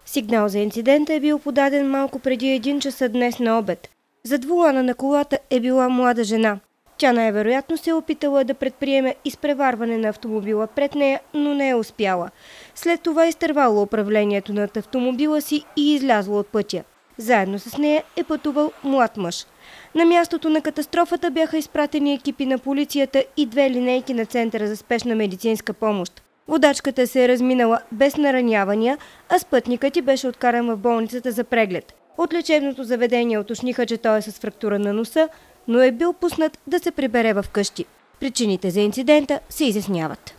Сигнал за инцидента е бил подаден малко преди 1 часа днес на обед. Зад волана на колата е била млада жена. Тя най-вероятно се е опитала да предприеме изпреварване на автомобила пред нея, но не е успяла. След това е изтървала управлението над автомобила си и излязла от пътя. Заедно с нея е пътувал млад мъж. На мястото на катастрофата бяха изпратени екипи на полицията и 2 линейки на Центъра за спешна медицинска помощ. Водачката се е разминала без наранявания, а спътникът й беше откаран в болницата за преглед. От лечебното заведение уточниха, че той е с фрактура на носа, но е бил пуснат да се прибере в къщи. Причините за инцидента се изясняват.